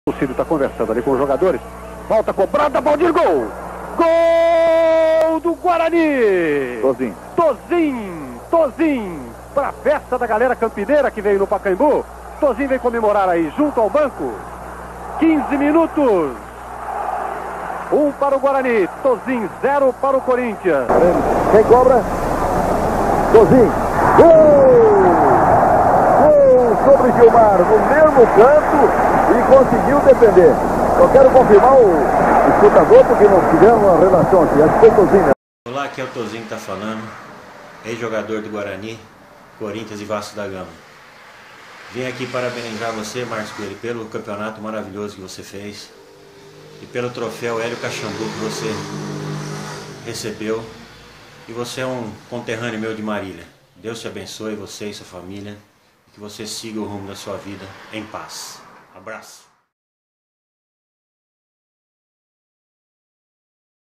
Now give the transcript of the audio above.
O Cílio está conversando ali com os jogadores. Falta cobrada, Valdir, gol! Gol do Guarani! Tozinho, para a festa da galera campineira que veio no Pacaembu. Tozinho vem comemorar aí junto ao banco. 15 minutos. 1 para o Guarani, Tozinho, 0 para o Corinthians. Quem cobra? Tozinho. Gol! Gol sobre Gilmar, no mesmo canto, e conseguiu defender. Só quero confirmar o escutador, porque não tiveram uma relação aqui. Acho que foi Tozinho. Olá, aqui é o Tozinho que está falando, ex-jogador do Guarani, Corinthians e Vasco da Gama. Vim aqui parabenizar você, Marcos Coelho, pelo campeonato maravilhoso que você fez e pelo troféu Hélio Caxambu que você recebeu. E você é um conterrâneo meu de Marília. Deus te abençoe, você e sua família, e que você siga o rumo da sua vida em paz. Abraço.